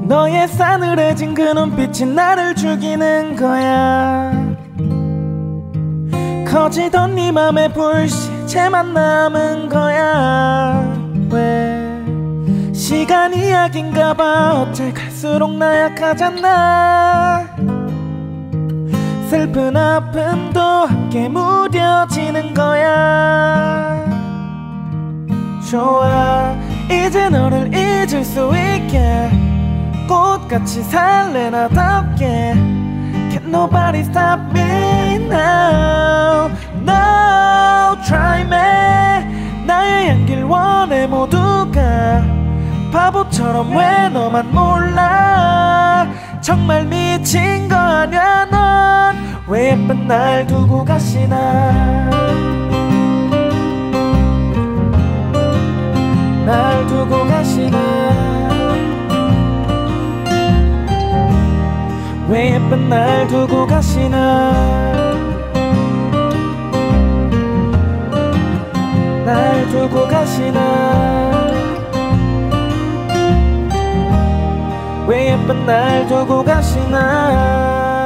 너의 싸늘해진 그 눈빛이 나를 죽이는 거야. 커지던 네 맘의 불씨체만 남은 거야. 왜 시간이 약인가 봐. 어째 갈수록 나약하잖아. 슬픈 아픔도 함께 무뎌지는 거야. 좋아, 이제 너를 잊을 수 있게 꽃같이 살래 나답게. Can nobody stop me now. No, try me. 나의 향기를 원해 모두가. 바보처럼 왜 너만 몰라. 정말 미친 거 아냐 넌. 왜 예쁜 날 두고 가시나. 날 두고 가시나. 왜 예쁜 날 두고 가시나. 날 두고 가시나. 왜 예쁜 날 두고 가시나.